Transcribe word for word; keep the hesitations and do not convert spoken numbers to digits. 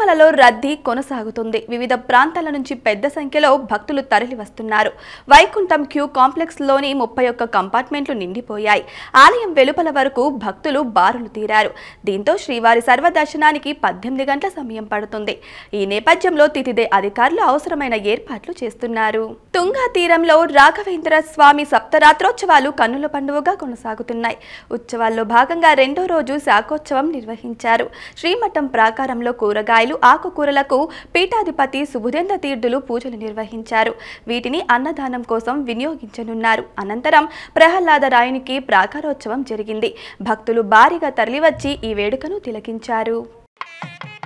తిరుమలలో రద్దీ కొనసాగుతుంది. వివిధ ప్రాంతాల నుంచి పెద్ద సంఖ్యలో భక్తులు తరలి వస్తున్నారు. వైకుంఠం క్యూ కాంప్లెక్స్ లోని ముప్పై ఒక్క కంపార్ట్మెంట్లు నిండిపోయాయి. ఆలయం వెలుపల వరకు భక్తులు బారులు తీరారు. దీంతో శ్రీవారి సర్వదర్శనానికి పద్దెనిమిది గంటల సమయం పడుతుంది. ఈ నేపథ్యంలో తితిదే అధికారులు అవసరమైన ఏర్పాట్లు చేస్తున్నారు. తుంగా తీరంలో రాఘవేంద్ర స్వామి సప్తరాత్రోత్సవాలు కన్నుల పండువగా కొనసాగుతున్నాయి. ఉత్సవాల్లో భాగంగా రెండో రోజు శాఖోత్సవం నిర్వహించారు. శ్రీమఠం ప్రాకారంలో కూరగాయలు, ఆకుకూరలకు పీఠాధిపతి సుబుధేంద్ర తీర్థులు పూజలు నిర్వహించారు. వీటిని అన్నదానం కోసం వినియోగించనున్నారు. అనంతరం ప్రహ్లాద రాయునికి ప్రాకారోత్సవం జరిగింది. భక్తులు భారీగా తరలివచ్చి ఈ వేడుకను తిలకించారు.